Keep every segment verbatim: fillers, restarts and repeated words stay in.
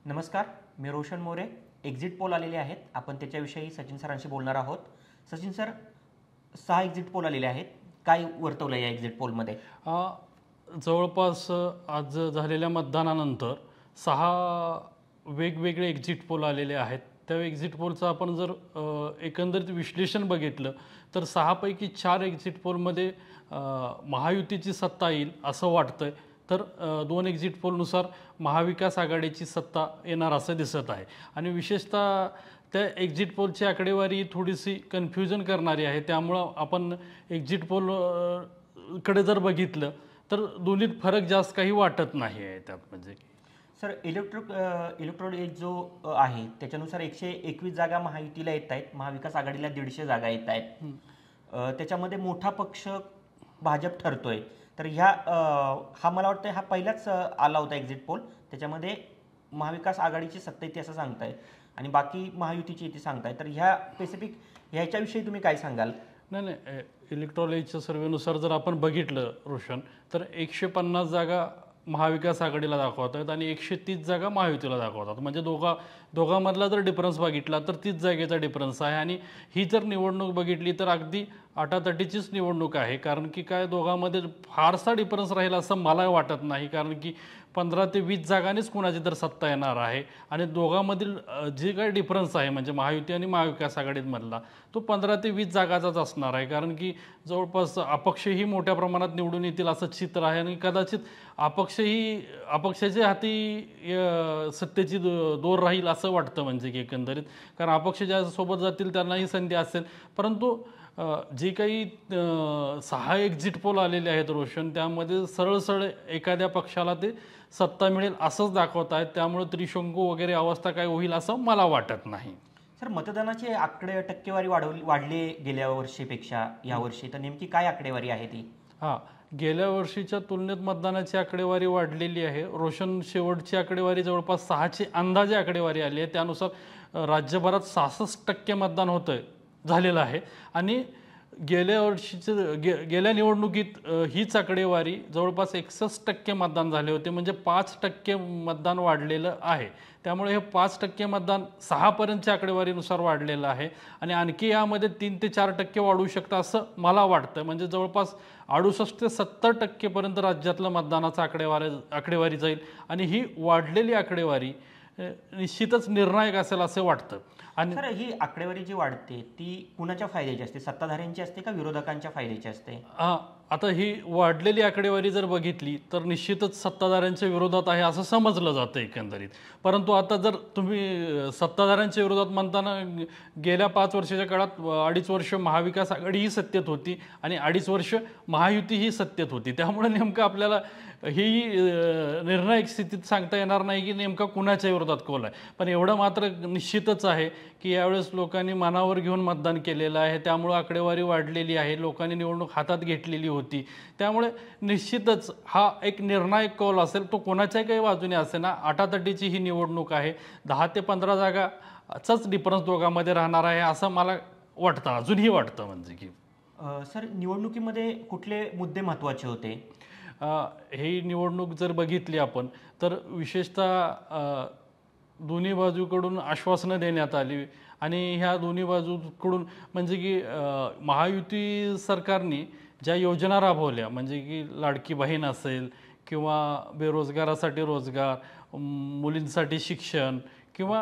नमस्कार, मी Roshan More. Exit poll आलेले आहेत, आपण त्याच्याविषयी सचिन सरांशी बोलणार आहोत. सचिन सर, सहा एक्झिट पोल आलेले आहेत, काय वर्तवलं या एक्झिट पोलमध्ये? जवळपास आज झालेल्या मतदानानंतर सहा वेगवेगळे एक्झिट पोल आलेले आहेत. त्या एक्झिट पोलचं आपण जर एकंदरीत विश्लेषण बघितलं तर सहापैकी चार एक्झिट पोलमध्ये महायुतीची सत्ता येईल असं वाटतंय, तर दोन एक्झिट पोलनुसार महाविकास आघाडीची सत्ता येणार असं दिसत आहे. आणि विशेषतः त्या एक्झिट पोलची आकडेवारी थोडीशी कन्फ्युजन करणारी आहे. त्यामुळं आपण एक्झिट पोल कडे जर बघितलं तर दोन्हीत फरक जास्त काही वाटत नाही आहे त्यात. म्हणजे सर, इलेक्ट्रो इलेक्ट्रॉल एज जो आहे त्याच्यानुसार एकशे एकवीस जागा महायुतीला येत आहेत, महाविकास आघाडीला दीडशे जागा येत आहेत. त्याच्यामध्ये मोठा पक्ष भाजप ठरतोय. तर ह्या हा मला वाटतं हा पहिलाच आला होता एक्झिट पोल, त्याच्यामध्ये महाविकास आघाडीची सत्ता येते असं सांगताय आणि बाकी महायुतीची येते सांगताय. तर ह्या स्पेसिफिक ह्याच्याविषयी तुम्ही काय सांगाल? नाही नाही इलेक्ट्रॉलेजच्या सर्वेनुसार जर आपण बघितलं रोशन, तर एकशे पन्नास जागा महाविकास आघाडीला दाखवत आहेत आणि एकशे तीस जागा महायुतीला दाखवतात. म्हणजे दोघा दोघांमधला जर डिफरन्स बघितला तर तीस जागेचा डिफरन्स आहे. आणि ही जर निवडणूक बघितली तर अगदी आटातटीचीच निवडणूक आहे. कारण की काय दोघांमध्ये फारसा डिफरन्स राहील असं मला वाटत नाही. कारण की पंधरा ते वीस जागांनीच कुणाची तर सत्ता येणार आहे. आणि दोघांमधील जे काही डिफरन्स आहे म्हणजे महायुती आणि महाविकास आघाडीमधला तो पंधरा ते वीस जागाचाच असणार आहे. कारण की जवळपास अपक्षही मोठ्या प्रमाणात निवडून येतील असं चित्र आहे. आणि कदाचित अपक्षही अपक्षाच्या हाती सत्तेची दोर राहील असं वाटतं. म्हणजे की एकंदरीत कारण अपक्ष ज्यासोबत जातील त्यांनाही संधी असेल. परंतु जे काही सहा एक्झिट पोल आलेले आहेत रोशन, त्यामध्ये सरळ सरळ एखाद्या पक्षाला ते सत्ता मिळेल असंच दाखवत आहेत. त्यामुळे त्रिशंकू वगैरे अवस्था काय होईल असं मला वाटत नाही. सर, मतदानाचे आकडे टक्केवारी वाढवली वाढले गेल्या वर्षीपेक्षा यावर्षी, तर नेमकी काय आकडेवारी आहे ती? हां, गेल्या वर्षीच्या तुलनेत मतदानाची आकडेवारी वाढलेली आहे रोशन. शेवटची आकडेवारी जवळपास सहाची अंदाजे आकडेवारी आली आहे. त्यानुसार राज्यभरात सहासष्ट टक्के मतदान होतं झालेलं आहे. आणि गेल्या वर्षीचं गे गेल्या निवडणुकीत हीच आकडेवारी जवळपास एकसष्ट टक्के मतदान झाले होते. म्हणजे पाच टक्के मतदान वाढलेलं आहे. त्यामुळे हे पाच टक्के मतदान सहापर्यंतच्या आकडेवारीनुसार वाढलेलं आहे. आणि आणखी यामध्ये तीन ते चार टक्के वाढू शकतं असं मला वाटतं. म्हणजे जवळपास अडुसष्ट ते सत्तर टक्केपर्यंत राज्यातलं मतदानाचा आकडेवारी आकडेवारी जाईल. आणि ही वाढलेली आकडेवारी निश्चितच निर्णायक असेल असं वाटतं. आणि सर, ही आकडेवारी जी वाढते ती कुणाच्या फायद्याची असते? सत्ताधाऱ्यांची असते का विरोधकांच्या फायद्याची असते? हां, आता ही वाढलेली आकडेवारी जर बघितली तर निश्चितच सत्ताधाऱ्यांच्या विरोधात आहे असं समजलं जातं एकंदरीत. परंतु आता जर तुम्ही सत्ताधाऱ्यांच्या विरोधात म्हणताना गेल्या पाच वर्षाच्या काळात अडीच वर्ष महाविकास आघाडी ही सत्तेत होती आणि अडीच वर्ष महायुती ही सत्तेत होती. त्यामुळे नेमकं आपल्याला ही निर्णायक स्थितीत सांगता येणार नाही की नेमका कुणाच्या विरोधात कौल आहे. पण एवढं मात्र निश्चितच आहे की यावेळेस लोकांनी मनावर घेऊन मतदान केलेलं आहे. त्यामुळे आकडेवारी वाढलेली आहे. लोकांनी निवडणूक हातात घेतलेली होती. त्यामुळे निश्चितच हा एक निर्णायक कौल असेल. तो कोणाच्याही काही बाजूने असेल ना, आटातटीची ही निवडणूक आहे. दहा ते पंधरा जागाचाच डिफरन्स दोघांमध्ये राहणार आहे असं मला वाटतं, अजूनही वाटतं. म्हणजे की सर, निवडणुकीमध्ये कुठले मुद्दे महत्त्वाचे होते? ही निवडणूक जर बघितली आपण तर विशेषतः दोन्ही बाजूकडून आश्वासनं देण्यात आली. आणि ह्या दोन्ही बाजूकडून म्हणजे की महायुती सरकारने ज्या योजना राबवल्या म्हणजे की लाडकी बहीण असेल किंवा बेरोजगारासाठी रोजगार, मुलींसाठी शिक्षण किंवा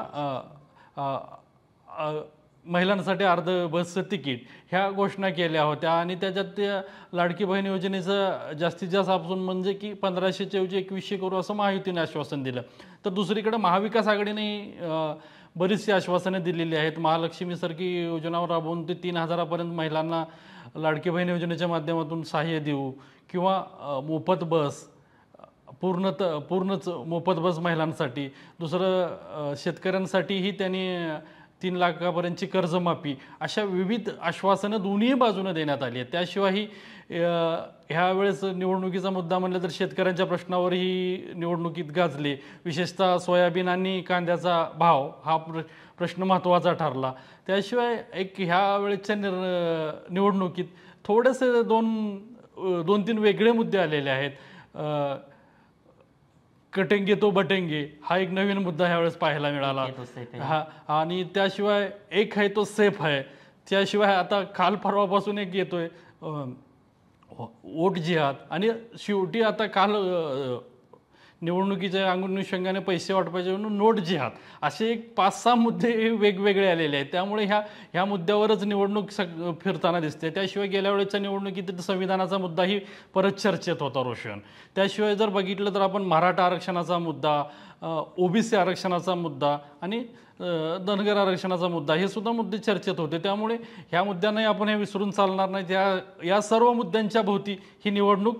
महिलांसाठी अर्ध बसचं तिकीट, ह्या घोषणा केल्या होत्या. आणि त्याच्यात त्या लाडकी बहीण योजनेचं जास्तीत जास्त आपण म्हणजे की पंधराशेच्या ऐवजी एकवीसशे करू असं महायुतीने आश्वासन दिलं. तर दुसरीकडे महाविकास आघाडीने बरीचशी आश्वासनं दिलेली आहेत. महालक्ष्मीसारखी योजना राबवून ते तीन हजारापर्यंत महिलांना लाडकी बहीण योजनेच्या माध्यमातून सहाय्य देऊ किंवा मोफत बस पूर्णत पूर्णच मोफत बस महिलांसाठी. दुसरं शेतकऱ्यांसाठीही त्यांनी तीन लाखापर्यंतची कर्जमाफी, अशा विविध आश्वासनं दोन्ही बाजूने देण्यात आली आहेत. त्याशिवायही ह्या वेळेस निवडणुकीचा मुद्दा म्हणलं तर शेतकऱ्यांच्या प्रश्नावरही निवडणुकीत गाजले. विशेषतः सोयाबीन आणि कांद्याचा भाव हा प्र प्रश्न महत्त्वाचा ठरला. त्याशिवाय एक ह्या वेळेच्या निर निवडणुकीत थोडेसे दोन दोन तीन वेगळे मुद्दे आलेले आहेत. कटेंगे तो बटेंगे हा एक नवीन मुद्दा ह्यावेळेस पाहायला मिळाला. एक आहे तो safe आहे. हा आणि त्याशिवाय एक आहे तो सेफ आहे. त्याशिवाय आता काल परवापासून एक येतोय अं, वोट जिहाद आणि शेवटी आता काल अं, निवडणुकीच्या अनुषंगाने पैसे वाटपायचे म्हणून नोट जिहाद असे एक पाच सहा मुद्दे वेगवेगळे आलेले आहेत. त्यामुळे ह्या ह्या मुद्द्यावरच निवडणूक सग फिरताना दिसते. त्याशिवाय गेल्या वेळेच्या निवडणुकीत संविधानाचा मुद्दाही परत चर्चेत होता रोशन. त्याशिवाय जर बघितलं तर आपण मराठा आरक्षणाचा मुद्दा, ओबीसी आरक्षणाचा मुद्दा आणि धनगर आरक्षणाचा मुद्दा हे सुद्धा मुद्दे चर्चेत होते. त्यामुळे ह्या मुद्द्यांनाही आपण हे विसरून चालणार नाही. त्या या सर्व मुद्द्यांच्या भोवती ही निवडणूक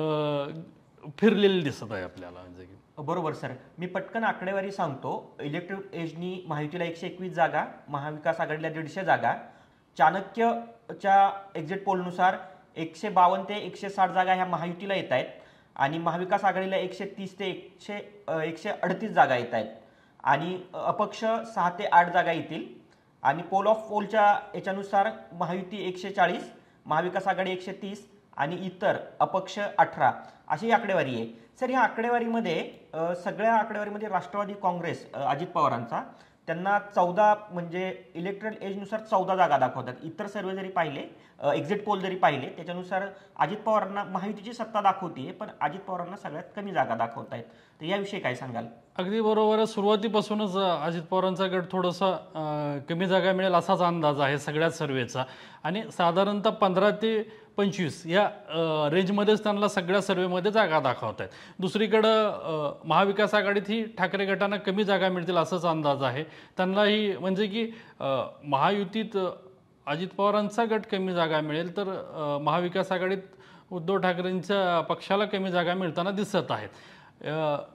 फिरलेली दिसत आहे आपल्याला. म्हणजे बरोबर सर, मी पटकन आकडेवारी सांगतो. इलेक्ट्रिक एजनी महायुतीला एकशे एकवीस जागा, महाविकास आघाडीला दीडशे जागा, चाणक्यच्या एक्झिट पोलनुसार एकशे बावन्न ते एकशे साठ जागा ह्या महायुतीला येत आहेत आणि महाविकास आघाडीला एकशे तीस ते एकशे एकशे अडतीस जागा येत आहेत आणि अपक्ष सहा ते आठ जागा येतील आणि पोल ऑफ पोलच्या याच्यानुसार महायुती एकशे चाळीस, महाविकास आघाडी एकशे तीस आणि इतर अपक्ष अठरा अशी आकडेवारी आहे. सर, ह्या आकडेवारीमध्ये सगळ्या आकडेवारीमध्ये राष्ट्रवादी काँग्रेस अजित पवारांचा त्यांना चौदा म्हणजे इलेक्ट्रल एजनुसार चौदा जागा दाखवतात. इतर सर्वे जरी पाहिले, एक्झिट पोल जरी पाहिले त्याच्यानुसार अजित पवारांना महायुतीची सत्ता दाखवते पण अजित पवारांना सगळ्यात कमी जागा दाखवत आहेत. तर याविषयी काय सांगाल? अगदी बरोबर आहे. सुरुवातीपासूनच अजित पवारांचा गट थोडासा कमी जागा मिळेल असाच अंदाज आहे सगळ्याच सर्वेचा आणि साधारणतः पंधरा ते पंचवीस या रेंजमध्येच त्यांना सगळ्या सर्वेमध्ये जागा दाखवत आहेत. दुसरीकडं महाविकास आघाडीत ही ठाकरे गटांना कमी जागा मिळतील असाच अंदाज आहे. त्यांनाही म्हणजे की महायुतीत अजित पवारांचा गट कमी जागा मिळेल तर महाविकास आघाडीत उद्धव ठाकरेंच्या पक्षाला कमी जागा मिळताना दिसत आहेत.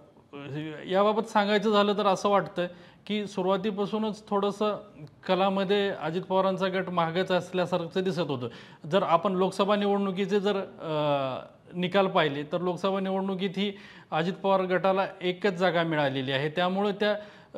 याबाबत सांगायचं झालं तर असं वाटतं की सुरुवातीपासूनच थोडंसं कलामध्ये अजित पवारांचा गट मागच असल्यासारखं दिसत होतं. जर आपण लोकसभा निवडणुकीचे जर निकाल पाहिले तर लोकसभा निवडणुकीत ही अजित पवार गटाला एकच जागा मिळालेली आहे. त्यामुळे त्या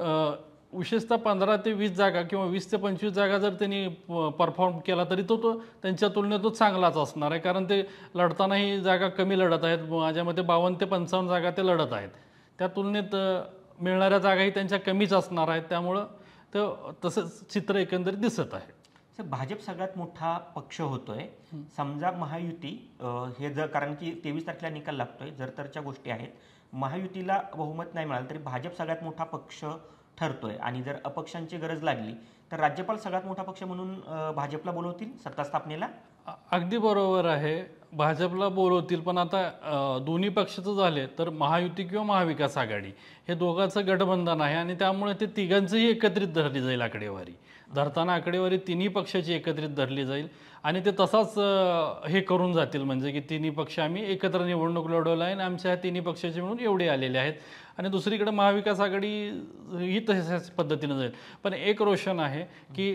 विशेषतः पंधरा ते वीस जागा किंवा वीस ते पंचवीस जागा जर त्यांनी परफॉर्म केला तरी तो तो त्यांच्या तुलनेत तो चांगलाच असणार आहे. कारण ते लढतानाही जागा कमी लढत आहेत. माझ्या मते बावन्न ते पंचावन्न जागा ते लढत आहेत. त्या तुलनेत मिळणाऱ्या जागाही त्यांच्या कमीच असणार आहेत. त्यामुळं ते तसंच चित्र एकंदरीत दिसत आहे. सर, भाजप सगळ्यात मोठा पक्ष होतोय. समजा महायुती हे जर, कारण की तेवीस तारखेला निकाल लागतोय, जर तरच्या गोष्टी आहेत, महायुतीला बहुमत नाही मिळालं तरी भाजप सगळ्यात मोठा पक्ष ठरतोय आणि जर अपक्षांची गरज लागली तर राज्यपाल सगळ्यात मोठा पक्ष म्हणून भाजपला बोलवतील सत्ता स्थापनेला? अगदी बरोबर आहे, भाजपला बोलवतील. पण आता दोन्ही पक्षाचं झाले तर महायुती किंवा महाविकास आघाडी हे दोघांचं गठबंधन आहे आणि त्यामुळे ते तिघांचंही एकत्रित धरली जाईल आकडेवारी. धरताना आकडेवारी तिन्ही पक्षाची एकत्रित धरली जाईल आणि ते तसाच हे करून जातील. म्हणजे की तिन्ही पक्ष आम्ही एकत्र निवडणूक लढवलं आहे आणि आमच्या ह्या तिन्ही पक्षाचे म्हणून एवढे आलेले आहेत आणि दुसरीकडे महाविकास आघाडी ही तशाच पद्धतीनं जाईल. पण एक रोशन आहे की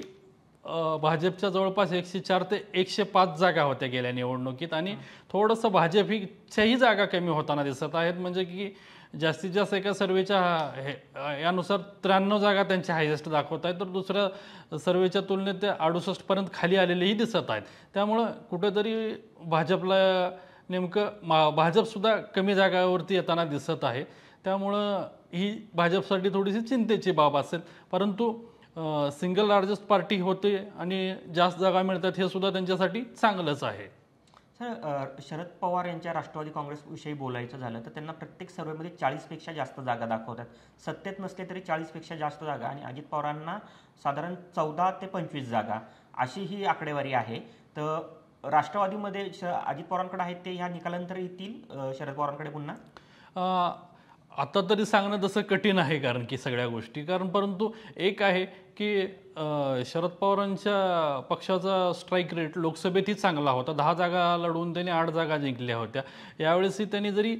भाजपच्या जवळपास एकशे चार ते एकशे पाच जागा होत्या गेल्या निवडणुकीत आणि थोडंसं भाजप हीच्याही जागा कमी होताना दिसत आहेत. म्हणजे की जास्तीत जास्त एका सर्वेच्या हे यानुसार त्र्याण्णव जागा त्यांच्या हायेस्ट दाखवत आहेत तर दुसऱ्या सर्वेच्या तुलनेत ते अडुसष्टपर्यंत खाली आलेलेही दिसत आहेत. त्यामुळं कुठेतरी भाजपला नेमकं मा भाजपसुद्धा कमी जागावरती येताना दिसत आहे. त्यामुळं ही भाजपसाठी थोडीशी चिंतेची बाब असेल. परंतु सिंगल लार्जेस्ट पार्टी होते आणि जास्त जागा मिळतात हे सुद्धा त्यांच्यासाठी चांगलंच आहे. सर, शरद पवार यांच्या राष्ट्रवादी काँग्रेसविषयी बोलायचं झालं तर त्यांना प्रत्येक सर्वेमध्ये चाळीसपेक्षा जास्त जागा दाखवतात. सत्तेत नसले तरी चाळीसपेक्षा जास्त जागा आणि अजित पवारांना साधारण चौदा ते पंचवीस जागा अशी ही आकडेवारी आहे. तर राष्ट्रवादीमध्ये श अजित पवारांकडे आहेत ते ह्या निकालानंतर येतील शरद पवारांकडे पुन्हा? आता तरी सांगणं तसं कठीण आहे कारण की सगळ्या गोष्टी. कारण परंतु एक आहे की शरद पवारांच्या पक्षाचा स्ट्राईक रेट लोकसभेतही चांगला होता. दहा जागा लढवून त्यांनी आठ जागा जिंकल्या होत्या. यावेळेसही त्यांनी जरी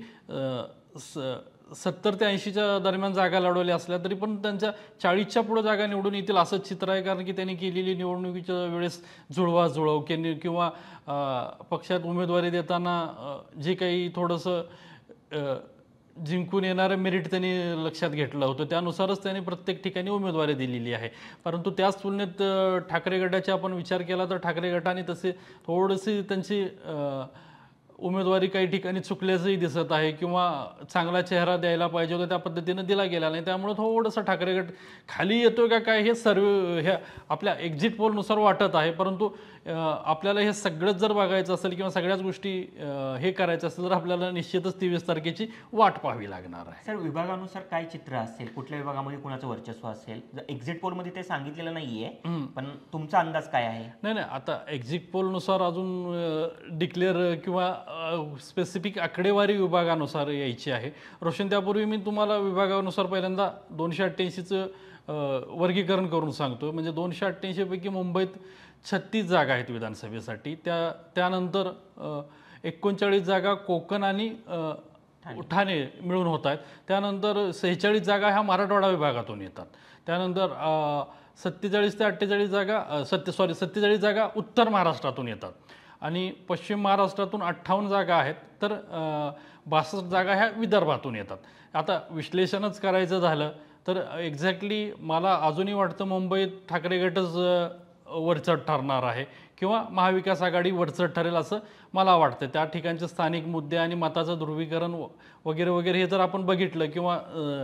सत्तर ते ऐंशीच्या दरम्यान जागा लढवल्या असल्या तरी पण त्यांच्या चाळीसच्या पुढे जागा निवडून येतील असंच चित्र आहे. कारण की त्यांनी केलेली निवडणुकीच्या वेळेस जुळवाजुळव केली किंवा पक्षात उमेदवारी देताना जे काही थोडंसं जिंकून येणारं मेरिट त्यांनी लक्षात घेतलं होतं त्यानुसारच त्यांनी प्रत्येक ठिकाणी उमेदवारी दिलेली आहे. परंतु त्याच तुलनेत ठाकरे गटाचा आपण विचार केला तर ठाकरे गटाने तसे थोडीशी त्यांची उमेदवारी काही ठिकाणी चुकल्याचंही दिसत आहे किंवा चांगला चेहरा द्यायला पाहिजे होता त्या पद्धतीनं दिला गेला नाही. त्यामुळे थोडंसं ठाकरे गट खाली येतोय का काय हे सर्व ह्या आपल्या एक्झिट पोलनुसार वाटत आहे. परंतु आपल्याला हे सगळंच जर बघायचं असेल किंवा सगळ्याच गोष्टी हे करायचं असेल तर आपल्याला निश्चितच तेवीस तारखेची वाट पाहावी लागणार आहे. सर, विभागानुसार काय चित्र असेल, कुठल्या विभागामध्ये कुणाचं वर्चस्व असेल? एक्झिट पोलमध्ये ते सांगितलेलं नाहीये, पण तुमचा अंदाज काय आहे? नाही नाही आता एक्झिट पोलनुसार अजून डिक्लेअर किंवा स्पेसिफिक आकडेवारी विभागानुसार यायची आहे. रोशन, त्यापूर्वी मी तुम्हाला विभागानुसार पहिल्यांदा दोनशे अठ्ठ्याऐंशीचं वर्गीकरण करून सांगतो. म्हणजे दोनशे अठ्ठ्याऐंशी पैकी मुंबईत छत्तीस जागा आहेत विधानसभेसाठी. त्या त्यानंतर एकोणचाळीस जागा कोकण आणि ठाणे मिळून होत आहेत. त्यानंतर सेहेचाळीस जागा ह्या मराठवाडा विभागातून येतात. त्यानंतर सत्तेचाळीस ते अठ्ठेचाळीस जागा सत्ते सॉरी सत्तेचाळीस जागा उत्तर महाराष्ट्रातून येतात आणि पश्चिम महाराष्ट्रातून अठ्ठावन्न जागा आहेत. तर बासष्ट जागा ह्या विदर्भातून येतात. आता विश्लेषणच करायचं झालं तर एक्झॅक्टली मला अजूनही वाटतं मुंबईत ठाकरे गटच वरचढ ठरणार आहे किंवा महाविकास आघाडी वरचढ ठरेल असं मला वाटतं. त्या ठिकाणचे स्थानिक मुद्दे आणि मताचं ध्रुवीकरण वगैरे वगैरे हे जर आपण बघितलं किंवा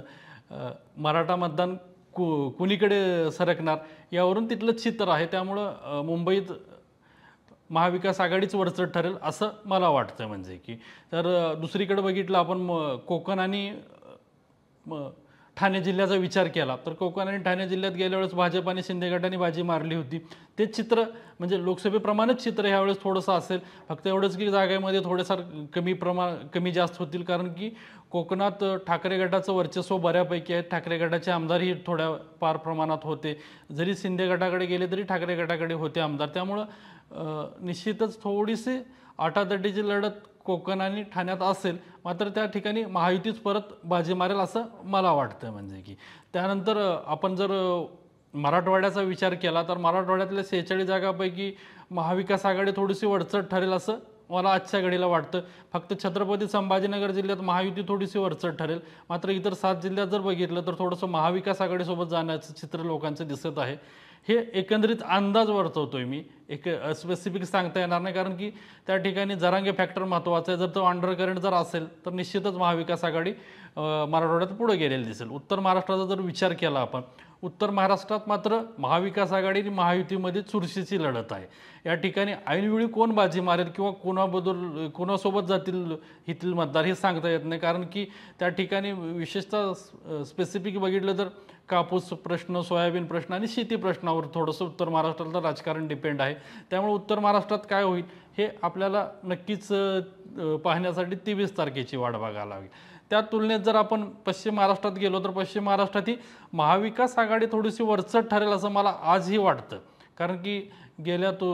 मराठा मतदान कु कुणीकडे सरकणार यावरून तिथलं चित्र आहे. त्यामुळं मुंबईत महाविकास आघाडीच वरचढ ठरेल असं मला वाटतं. म्हणजे की तर दुसरीकडे बघितलं आपण कोकण आणि ठाणे जिल्ह्याचा विचार केला तर कोकण आणि ठाणे जिल्ह्यात गेल्या वेळेस भाजप आणि शिंदे गटाने बाजी मारली होती. ते चित्र म्हणजे लोकसभेप्रमाणेच चित्र ह्यावेळेस थोडंसं असेल. फक्त एवढंच की जागेमध्ये थोडेफार कमी प्रमाण कमी जास्त होतील कारण की कोकणात ठाकरे गटाचं वर्चस्व बऱ्यापैकी आहे. ठाकरे गटाचे आमदारही थोड्या फार प्रमाणात होते. जरी शिंदे गटाकडे गेले तरी ठाकरे गटाकडे होते आमदार. त्यामुळं निश्चितच थोडीशी आटातटीची लढत कोकण आणि ठाण्यात असेल. मात्र त्या ठिकाणी महायुतीच परत बाजी मारेल असं मला वाटतं. म्हणजे की त्यानंतर आपण जर मराठवाड्याचा विचार केला तर मराठवाड्यातल्या सेहेचाळीस जागापैकी महाविकास आघाडी थोडीशी वरचढ ठरेल असं मला आजच्या घडीला वाटतं. फक्त छत्रपती संभाजीनगर जिल्ह्यात महायुती थोडीशी वरचढ ठरेल. मात्र इतर सात जिल्ह्यात जर बघितलं तर थोडंसं महाविकास आघाडीसोबत जाण्याचं चित्र लोकांचं दिसत आहे. हे एकंदरीत अंदाज वर्तवतोय मी, एक स्पेसिफिक सांगता येणार नाही कारण की त्या ठिकाणी जरांगे फॅक्टर महत्त्वाचा आहे. जर तो अंडर करंट जर असेल तर निश्चितच महाविकास आघाडी मराठवाड्यात पुढे गेलेली दिसेल. उत्तर महाराष्ट्राचा जर विचार केला आपण, उत्तर महाराष्ट्रात मात्र महाविकास आघाडी आणि महायुतीमध्ये चुरशीची लढत आहे. या ठिकाणी ऐनवेळी कोण बाजी मारेल किंवा कोणाबद्दल कोणासोबत जातील इथील मतदार हे सांगता येत नाही कारण की त्या ठिकाणी विशेषतः स्पेसिफिक बघितलं तर कापूस प्रश्न, सोयाबीन प्रश्न आणि शेती प्रश्नावर थोडंसं उत्तर महाराष्ट्रातलं राजकारण डिपेंड आहे. त्यामुळे उत्तर महाराष्ट्रात काय होईल हे आपल्याला नक्कीच पाहण्यासाठी तेवीस तारखेची वाट बघायला हवी. त्या तुलनेत जर आपण पश्चिम महाराष्ट्रात गेलो तर पश्चिम महाराष्ट्रात ही महाविकास आघाडी थोडीशी वरचढ ठरेल असं मला आजही वाटतं. कारण की गेल्या तो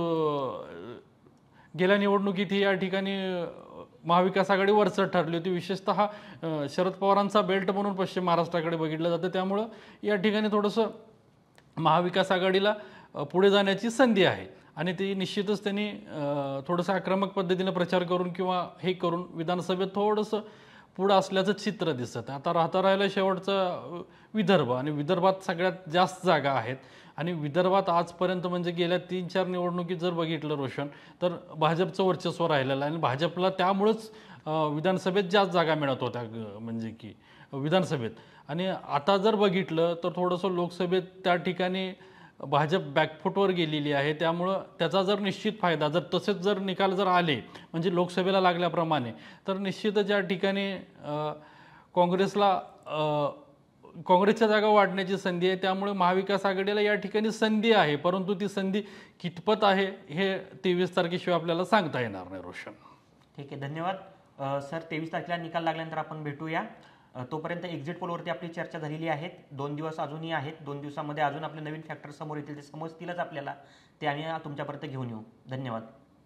गेल्या निवडणुकीत ही या ठिकाणी महाविकास आघाडी वरचढ ठरली होती. विशेषतः शरद पवारांचा बेल्ट म्हणून पश्चिम महाराष्ट्राकडे बघितलं जातं. त्यामुळं या ठिकाणी थोडंसं महाविकास आघाडीला पुढे जाण्याची संधी आहे आणि ती निश्चितच त्यांनी थोडंसं आक्रमक पद्धतीने प्रचार करून किंवा हे करून विधानसभेत थोडंसं पुढं असल्याचं चित्र दिसत. आता राहता राहिला शेवटचा विदर्भ आणि विदर्भात सगळ्यात जास्त जागा आहेत आणि विदर्भात आजपर्यंत म्हणजे गेल्या तीन चार निवडणुकीत जर बघितलं रोशन तर भाजपचं वर्चस्व राहिलेलं आहे आणि भाजपला त्यामुळंच विधानसभेत जास्त जागा मिळत होत्या म्हणजे की विधानसभेत. आणि आता जर बघितलं तर थोडंसं लोकसभेत त्या ठिकाणी भाजप बॅकफुटवर गेलेली आहे. त्यामुळं त्याचा जर निश्चित फायदा जर तसेच जर निकाल जर आले म्हणजे लोकसभेला लागल्याप्रमाणे तर निश्चितच या ठिकाणी काँग्रेसला काँग्रेसच्या जागा वाढण्याची संधी आहे. त्यामुळे महाविकास आघाडीला या ठिकाणी संधी आहे परंतु ती संधी कितपत आहे हे तेवीस तारखेशिवाय आपल्याला सांगता येणार नाही रोशन. ठीक आहे, धन्यवाद सर. तेवीस तारखेला निकाल लागल्यानंतर आपण भेटूया. तोपर्यंत एक्झिट पोलवरती आपली चर्चा झालेली आहे. दोन दिवस अजूनही आहेत. दोन दिवसामध्ये अजून आपले नवीन फॅक्टर समोर येतील ते समजतीलच आपल्याला. ते आणि तुमच्यापर्यंत घेऊन येऊ. धन्यवाद.